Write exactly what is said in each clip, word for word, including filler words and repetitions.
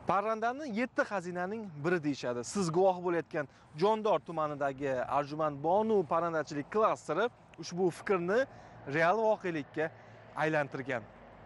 Parrandani yetti xazinaning biri deyishadi. Siz guvoh bo'layotgan Jondor tumanidagi Arjumand Bonu parrandachilik klasteri ushbu fikrni real voqelikka aylantirgan.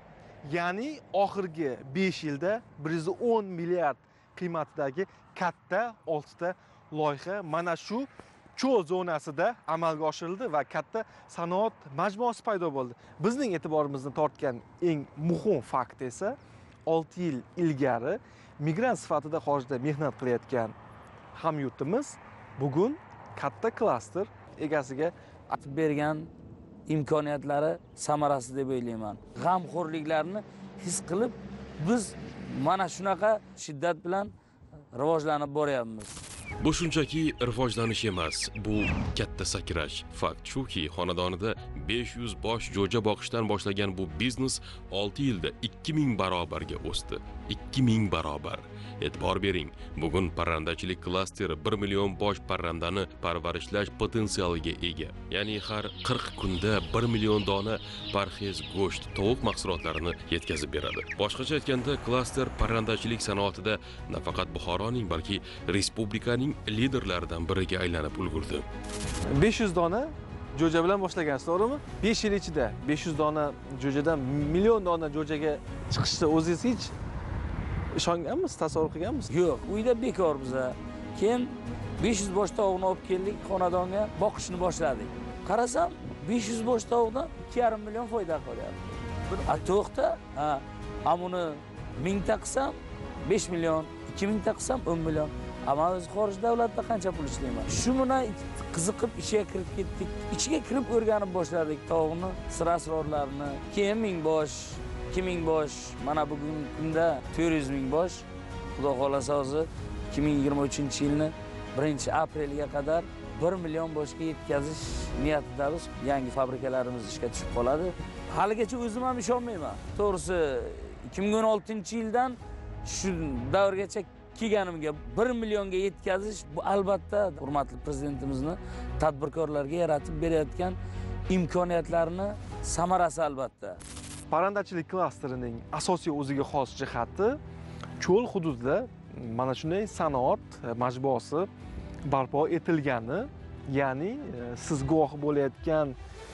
Ya'ni oxirgi besh yilda bir yuz o'n milliard qiymatidagi katta oltita loyiha mana shu cho'l zonasida amalga oshirildi va katta sanoat majmuasi paydo bo'ldi. Bizning e'tiborimizni tortgan eng muhim fakt esa olti yil ilgari migrant sifatida xorijda mehnat qilayotgan hamyurtimiz bugun katta klaster egasiga bergan imkoniyatlari samarasi deb o'ylayman. G'amxo'rliklarni his qilib biz mana shunaqa shiddat bilan rivojlanib boryapmiz. Bu shunchaki rivojlanish emas, bu katta sakrash. Fakt shuki, xonadonida besh yuz bosh jo'ja boqishdan boshlagan bu biznes olti yilda ikki ming barobarga o'sdi. ikki ming barobar. E'tibor bering, bugun parrandachilik klasteri bir million bosh parrandani parvarishlash potensialiga ega. Ya'ni har qirq kunda bir million dona parhez go'sht, tovuq mahsulotlarini yetkazib beradi. Boshqacha aytganda, klaster parrandachilik sanoatida nafaqat Buxoroning, balki respublikaning liderlaridan biriga aylanib ulgurdi. besh yuz dona jo'ja bilan boshlagansiz, to'g'rimi? besh yil ichida besh yuz dona jo'jadan million dona jo'jaga chiqishni o'zingiz hech ishonganmisiz, tasavvur qilganmisiz? Yo'q, uyda bekor biza. Keyin besh yuz bosh tovuqni olib keldik, xonadonga boqishni boshladik. Qarasam, besh yuz bosh tovuqdan ikki yarim million foyda qilyapti. A to'xta, ha, amuni mingta qilsam besh million, ikki mingta qilsam o'n million. Ama biz xorij davlatda qancha pul ishlayman. Shu bilan qiziqib ichiga kirib ketdik. Ichiga kirib o'rganib boshladik tovuqni, sir-asrorlarini. Keyin ming bosh, ikki ming bosh, mana bugungi kunda to'rt yuz ming bosh. Xudo xolasa hozir ikki ming yigirma uchinchi yilni birinchi aprelga qadar bir million boshga yetkazish niyatidamiz. Yangi fabrikalarimiz ishga tushib qoladi. Haligacha o'zim ham ishonmayman. To'g'risi ikki ming o'n oltinchi yildan shu davrgacha kelganimga bir millionga yetkazish bu albatta hurmatli prezidentimizni tadbirkorlarga yaratib berayotgan imkoniyatlarni samarasi albatta. Parrandachilik klasterining asosiy o'ziga xos jihati cho'l hududida mana shunday sanoat majmuasi barpo etilgani, ya'ni siz guvoh bo'layotgan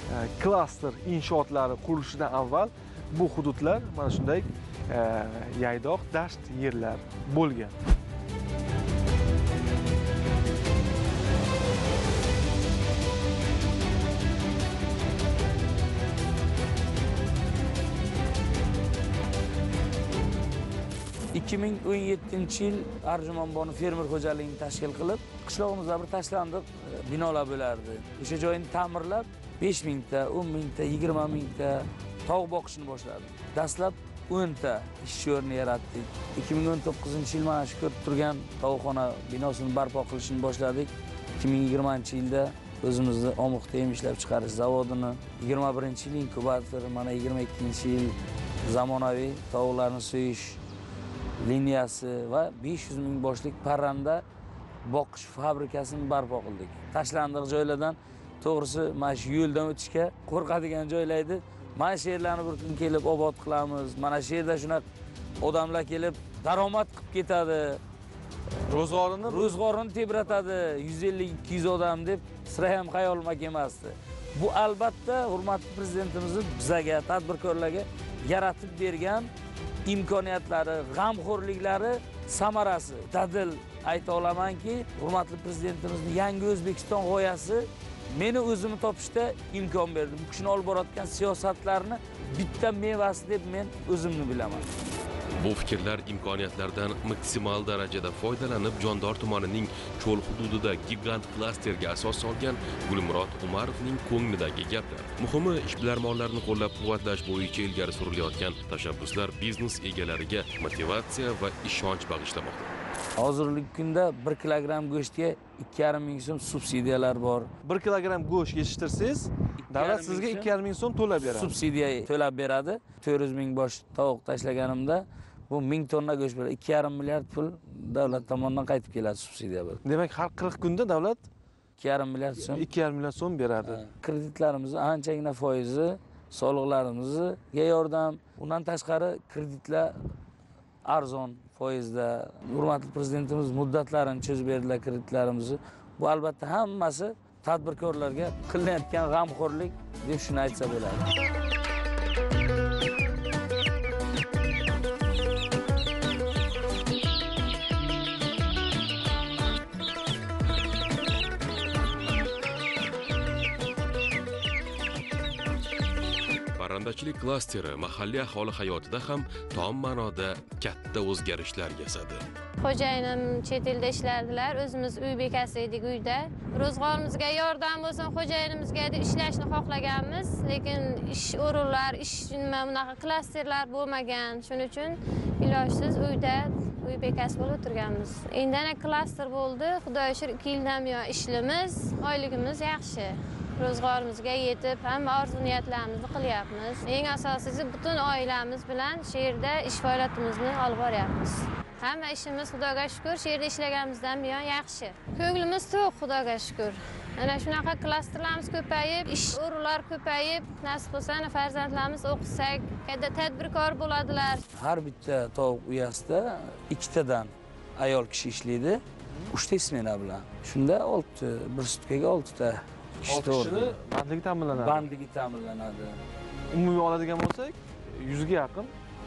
klaster inshootlari qurilishidan avval bu hududlar mana shunday yaydoq dasht yerlar bo'lgan. ikki ming o'n yettinchi yil Arjumand Bonu fermer xo'jaligini tashkil qilib, qishlog'imizda bir tashlandiq binolar bo'lardi. O'sha joyni ta'mirlab besh mingta, o'n mingta, yigirma mingta tovuq boqishni boshladik. Dastlab o'nta ish o'rni yaratdik. ikki ming o'n to'qqizinchi yil mana shu ko'rib turgan tovuqxona binosini barpo qilishni boshladik. ikki ming yigirmanchi yilda o'zimizni omoqda yem ishlab chiqarish zavodini, yigirma birinchi yil inkubator, mana yigirma ikkinchi yil zamonaviy tovuqlarni so'yish liniyasi va besh yuz ming boshlik parranda boqish fabrikasini barpo qildik. Tashlandiq joylardan to'g'risi mana shu yo'ldan o'tishga qo'rqadigan joylaydi. Mana shu yerlarni bir kun kelib obod qilamiz. Mana shu yerda shunaqa odamlar kelib daromad qilib ketadi. Ro'zg'orini ro'zg'orini tebratadi. yuz ellik ikki yuz odam deb sira ham xayolimga kelmasdi. Bu albatta hurmatli prezidentimizni bizaga, tadbirkorlarga yaratib bergan imkoniyatlari, g'amxo'rliklari samarasi. Dadil ayta olamanki, hurmatli prezidentimizning yangi O'zbekiston g'oyasi meni o'zimni topishda imkon berdi. Bu kishini olib borayotgan siyosatlarni bitta mevasi deb men o'zimni bilaman. Bu fikrlar imkoniyatlardan maksimal darajada foydalanib Jondor tumanining cho'l hududida gigant klasterga asos solgan Gulmurod Umarovning ko'nglidagi gaplar. Muhimi, ishbilarmonlarni qo'llab-quvvatlash bo'yicha ilgari surilayotgan tashabbuslar biznes egalariga motivatsiya va ishonch bag'ishlamoqda. Hozirgi kunda bir kilogramm go'shtga ikki yarim ming so'm subsidiyalar bor. bir kilogramm go'sht yetishtirsangiz, davlat sizga ikki yarim ming so'm to'lab beradi. Subsidiya to'lab beradi. to'rt yuz ming bosh tovuq tashlaganimda bu ming tonna go'sht bo'ladi. ikki yarim milliard pul davlat tomonidan qaytib keladi subsidiya bo'lib. Demak, har qirq kunda davlat ikki yarim milliard so'm ikki yarim million so'm beradi. Kreditlarimizni anchagina foizi, soliqlarimizga yordam, undan tashqari kreditlar arzon foizda hurmatli prezidentimiz muddatlarini chizib berdilar kreditlarimizni. Bu albatta hammasi tadbirkorlarga qilinayotgan g'amxo'rlik deb shuni aytsa bo'ladi. Parrandachilik klasteri mahalliy aholi hayotida ham tom ma'noda katta o'zgarishlar yasadi. Xo'jayinim chet elda ishlardilar, o'zimiz uy bekasi edik uyda. Ro'zg'orimizga yordam bo'lsin, xo'jayinimizga deb ishlashni xohlaganmiz, lekin ish o'rinlar, ish nima bunaqa klasterlar bo'lmagan. Shuning uchun ilojsiz uyda uy bekasi bo'lib o'tirganmiz. Endi ana klaster bo'ldi. Xudoga shukr ikki yildan buyon ishlaymiz, oyligimiz yaxshi. Ro'zg'orimizga yetib, hamma orzu-niyatlarimizni qilyapmiz. Eng asosiysi butun oilamiz bilan shu yerda ish faoliyatimizni olib boryapmiz. Hamma ishimiz Xudoga shukr, shu yerda ishlaganimizdan buyon yaxshi. Ko'nglimiz to'q, Xudoga shukr. Ana shunaqa klasterlarimiz ko'payib, ish o'rinlari ko'payib, nasib bo'lsa, farzandlarimiz o'qisak, katta tadbirkor bo'ladilar. Har bitta tovuq uyasida ikkitadan ayol kishi ishlaydi, uchta smena bilan. Shunda olti, bir sutkaga oltita olti kishini bandligi ta'minlanadi. Bandligi ta'minlanadi. Umumiy oladigan bo'lsak, yuzga yaqin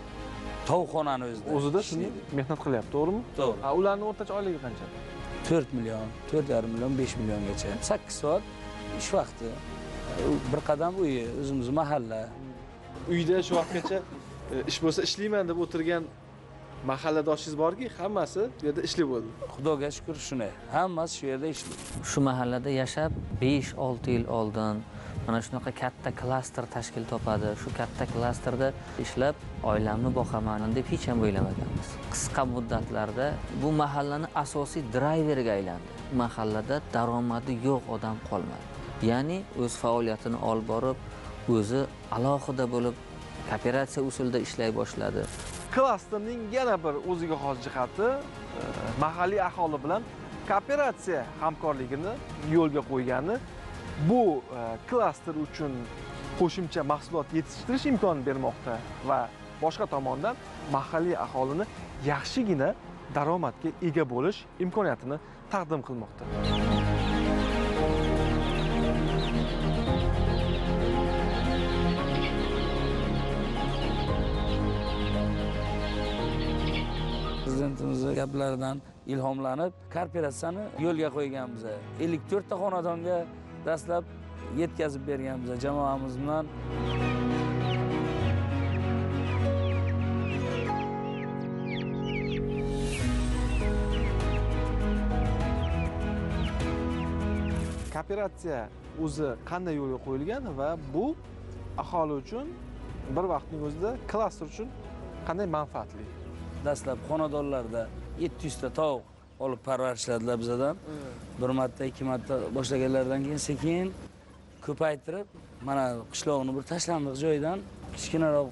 tovuqxonani o'zida. O'zida shuni mehnat qilyapti, to'g'rimi? To'g'ri. Ha, ularning o'rtacha oyligi qancha? to'rt million, to'rt yarim million, besh milliongacha. sakkiz soat ish vaqti. Bir qadam uyi, o'zimiz mahalla. Uyda shu vaqtgacha ish bo'lsa ishlayman deb o'tirgan mahalladoshingiz borki, hammasi bu yerda ishli bo'ldi. Xudoga shukr shuni. Hammasi shu yerda ishli. Shu mahallada yashab besh olti yil oldin mana shunaqa katta klaster tashkil topadi. Shu katta klasterda ishlab oilamni boqaman deb hech ham o'ylamaganmiz. Qisqa muddatlarda bu mahallani asosiy drayveriga aylandi. Mahallada daromadi yo'q odam qolmadi. Ya'ni o'z faoliyatini olib borib, o'zi alohida bo'lib kooperatsiya usulida ishlay boshladi. Klasterning yana bir o'ziga xos jihati mahalliy aholi bilan kooperatsiya hamkorligini yo'lga qo'ygani. Bu klaster uchun qo'shimcha mahsulot yetishtirish imkonini bermoqda va boshqa tomondan mahalliy aholini yaxshigina daromadga ega bo'lish imkoniyatini taqdim qilmoqda. Prezidentimizning gaplaridan ilhomlanib, kooperatsiyani yo'lga qo'yganmiz. ellik to'rt ta xonadonga dastlab yetkazib berganmiz jamoamiz bilan. Kooperatsiya o'zi qanday yo'lga qo'yilgan va bu aholi uchun bir vaqtning o'zida klaster uchun qanday manfaatli? Dastlab xonadonlarda yetti yuz ta tovuq olib parvarishladilar bizdan. Bir marta, ikki marta boshlaganlardan keyin sekin ko'paytirib, mana qishloqning bir tashlandiq joyidan kichkinaroq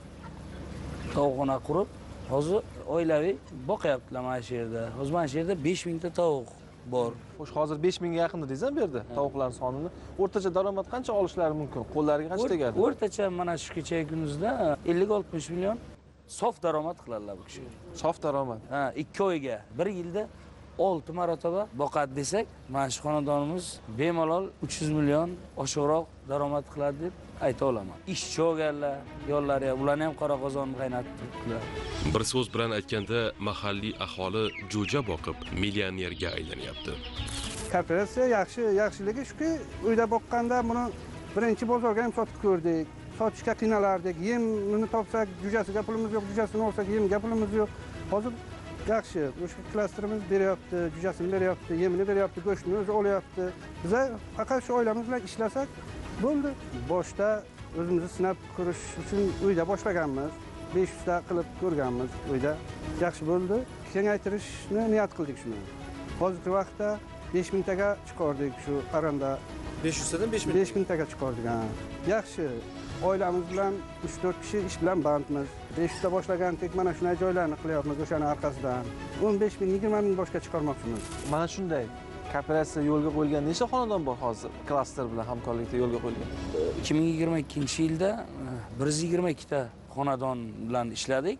tovuqxona qurib, hozir oilaviy boqyaptilar mana shu yerda. Hozir mana shu yerda besh ming ta tovuq bor. Xo'sh, hozir besh mingga yaqin dedingiz bu yerda tovuqlar sonini. O'rtacha daromad qancha olishlari mumkin? Qo'llariga qancha tegadi? O'rtacha mana shu kecha kunimizda ellik oltmish million sof daromad qiladilar bu kishi. Sof daromad. Ha, ikki oyga, bir yilda olti marotaba boqadi desak, mana shu xonadonimiz bemalol uch yuz million oshiqroq daromad qiladi deb ayta olaman. Ishchi olganlar, yo'llari, ularni ham qora qozonni qaynatib turibdilar. Bir so'z bilan aytganda, mahalliy aholi jo'ja boqib millionerga aylanyapti. Kooperatsiya yaxshi, yaxshiligi shuki, uyda boqqanda buni birinchi bozorga ham sotib ko'rdik. Sotishga qiynalardik. Yemini topsak, jo'jasiga pulimiz yo'q, jo'jasini olsak, yemga pulimiz yo'q. Hozir yaxshi, o'sha klasterimiz beryapti, jo'jasini beryapti, yemini beryapti, go'shtini o'zi olyapti. Biz faqat shu oilamiz bilan ishlasak bo'ldi. Boshda o'zimizni sinab ko'rish uchun uyda boshlaganmiz. besh yuz ta qilib ko'rganmiz uyda. Yaxshi bo'ldi. Kengaytirishni niyat qildik shuni. Hozirgi vaqtda besh ming taga chiqardik shu parranda. besh yuz tadan besh ming. besh ming taga chiqardik. Yaxshi. Oilamiz bilan uch to'rt kishi ish bilan bandmiz. besh yuz ta boshlagandik, mana shunday joylarni qilyapmiz o'shaning arkasidan. o'n besh ming, yigirma ming boshqa chiqarmoqchimiz. Mana shunday kooperatsiya yo'lga qo'yilgan nechta xonadon bor hozir klaster bilan hamkorlikda yo'lga qo'yilgan? ikki ming yigirma ikkinchi yilda bir yuz yigirma ikki ta xonadon bilan ishladik.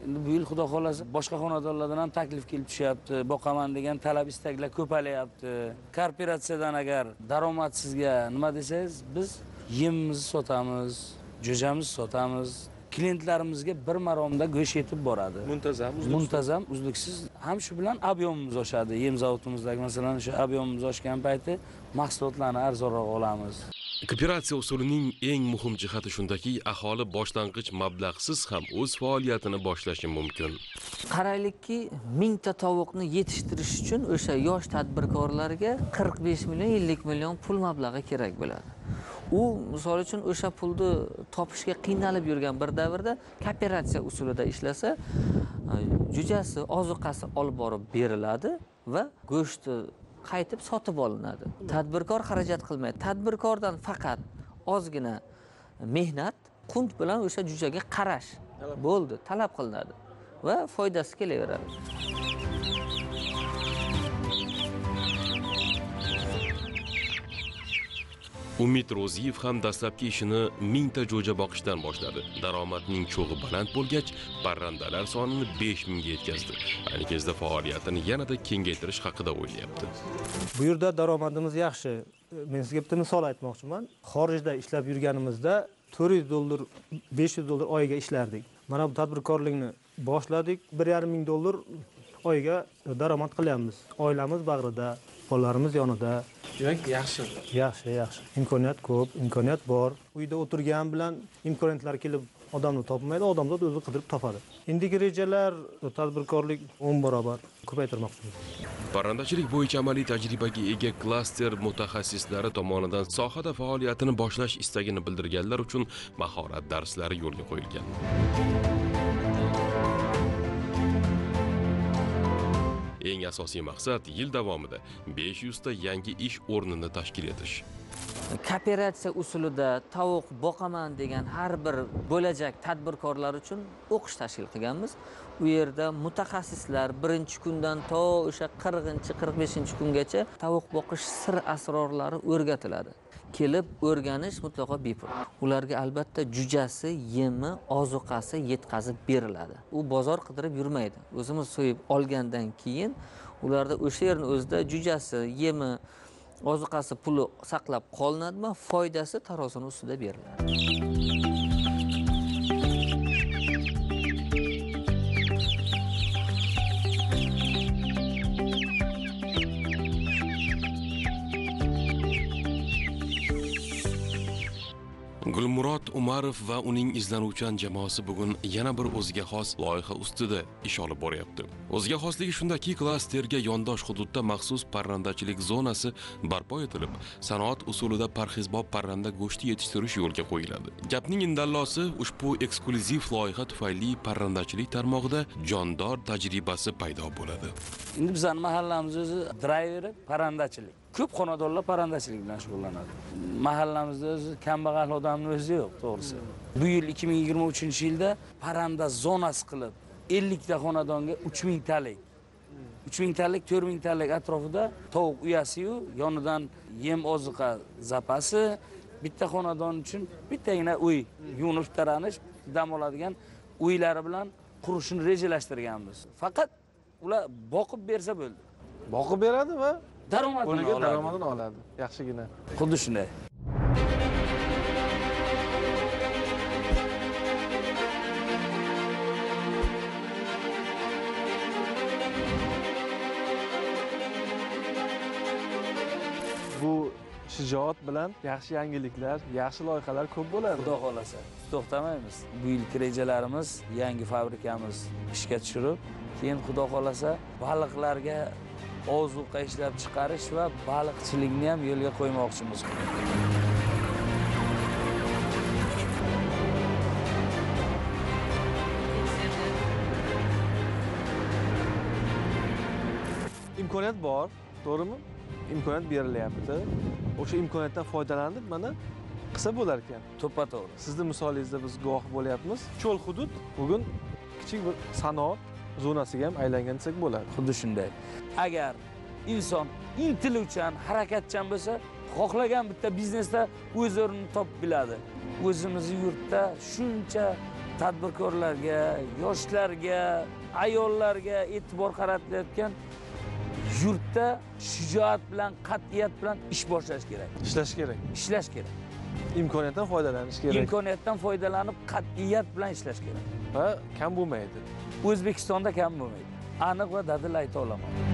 Endi bu yil xudo xolasa boshqa xonadonlardan ham taklif kelib tushyapti. Boqaman degan talab istaklar ko'palyapti. Kooperatsiyadan agar daromad sizga nima desangiz, biz yemimizni sotamiz, jo'jamizni sotamiz. Klientlarimizga bir maromda go'sht yetib boradi. Muntazam, uzluksiz. Muntazam, uzluksiz. Ham shu bilan ob'yomimiz oshadi. Yem zavodimizdagi masalan o'sha ob'yomimiz oshgan payti mahsulotlarni arzonroq olamiz. Kooperatsiya usulining eng muhim jihati shundaki, aholi boshlang'ich mablag'siz ham o'z faoliyatini boshlashi mumkin. Qaraylikki, mingta tovuqni yetishtirish uchun o'sha yosh tadbirkorlarga qirq besh million ellik million pul mablag'i kerak bo'ladi. U misol uchun o'sha pulni topishga qiynalib yurgan bir davrda kooperatsiya usulida ishlasa, jo'jasi, ozuqasi olib borib beriladi va go'shti qaytib sotib olinadi. Tadbirkor xarajat qilmaydi. Tadbirkordan faqat ozgina mehnat, qunt bilan o'sha jo'jaga qarash bo'ldi, talab qilinadi va foydasi kelaveradi. Umid Ro'ziyev ham dastlabki ishini mingta jo'ja boqishdan boshladi. Daromadning cho'g'i baland bo'lgach, parrandalar sonini besh mingga yetkazdi. Ayni kezda faoliyatini yanada kengaytirish haqida o'ylayapti. Bu yerda daromadimiz yaxshi. Men sizga bitta misol aytmoqchiman. Xorijda ishlab yurganimizda to'rt yuz dollar, besh yuz dollar oyiga ishlardik. Mana bu tadbirkorlikni boshladik, bir yarim ming dollar oyiga daromad qilyapmiz. Oilamiz bag'rida, bolalarimiz yonida. Demak, yaxshi. Yaxshi, yaxshi. Imkoniyat ko'p, imkoniyat bor. Uyda o'tirgan bilan imkoniyatlar kelib odamni topmaydi, odamzod o'zi qidirib topadi. Endigi rejalar tadbirkorlik o'n barobar ko'paytirmoqchimiz. Parrandachilik bo'yicha amaliy tajribaga ega klaster mutaxassislari tomonidan sohada faoliyatini boshlash istagini bildirganlar uchun mahorat darslari yo'lga qo'yilgan. Eng asosiy maqsad yil davomida besh yuz ta yangi ish o'rnini tashkil etish. Kooperatsiya usulida tovuq boqaman degan har bir bo'lajak tadbirkorlar uchun o'qish tashkil qilganmiz. U yerda mutaxassislar birinchi kundan to o'sha qirqinchi qirq beshinchi kungacha tovuq boqish sir asrorlari o'rgatiladi. Kelib o'rganish mutlaqo bepul. Ularga albatta jo'jasi, yemi, ozuqasi yetkazib beriladi. U bozor qidirib yurmaydi. O'zimiz so'yib olgandan keyin ularda o'sha yerning o'zida jo'jasi, yemi, ozuqasi, puli saqlab qolinadimi, foydasi tarozini ustida beriladi. Gulmurod Umarov va uning izlanuvchan jamoasi bugun yana bir o'ziga xos loyiha ustida ish olib boryapti. O'ziga xosligi shundaki, klasterga yondosh hududda maxsus parrandachilik zonasi barpo etilib, sanoat usulida parhezbob parranda go'shti yetishtirish yo'lga qo'yiladi. Gapning indallosi, ushbu eksklyuziv loyiha tufayli parrandachilik tarmog'ida jondor tajribasi paydo bo'ladi. Endi bizning mahallamiz o'zi drayveri parrandachilik. Ko'p xonadonlar parrandachilik bilan shug'ullanadi. Mahallamizda o'zi kambag'al odamning o'zi yo'q, to'g'risi. Bu yil ikki ming yigirma uchinchi yilda parranda zonasi qilib ellik ta xonadonga uch ming talik, uch ming talik, to'rt ming talik atrofida tovuq uyasi-yu, yonidan yem ozuqa zapasi, bitta xonadon uchun bittagina uy, yunib taranish, dam oladigan uylari bilan qurishni rejalashtirganmiz. Faqat ular boqib bersa bo'ldi. Boqib beradi va daromadini ularga oladi. daromadini oladi. Yaxshigina. Xuddi shunday. Bu shijoat bilan yaxshi yangiliklar, yaxshi loyihalar ko'p bo'ladi. Xudo xolasa, to'xtamaymiz. Bu yilgi rejalarimiz yangi fabrikamiz ishga tushirib, keyin xudo xolasa baliqlarga ozuqa ishlab chiqarish va baliqchilikni ham yo'lga qo'ymoqchimiz. Imkoniyat bor, to'g'rimi? Imkoniyat berilyapti. O'sha imkoniyatdan foydalanib mana qilsa bo'lar ekan. To'ppa-to'g'ri. Sizning misolingizda biz guvoh bo'lyapmiz. Cho'l hudud bugun kichik bir sanoat zonasiga ham aylangan desak bo'ladi. Xuddi shunday. Agar inson intiluvchan, harakatchan bo'lsa, xohlagan bitta biznesda o'z o'rnini topib biladi. O'zimizning yurtda shuncha tadbirkorlarga, yoshlarga, ayollarga e'tibor qaratilayotgan yurtda shijoat bilan, qat'iyat bilan ish boshlash kerak. Ishlash kerak. Ishlash kerak. Imkoniyatdan foydalanish kerak. Imkoniyatdan foydalanib, qat'iyat bilan ishlash kerak. Va kam bo'lmaydi. O'zbekistonda kam bo'lmaydi. Aniq va dadil ayta olaman.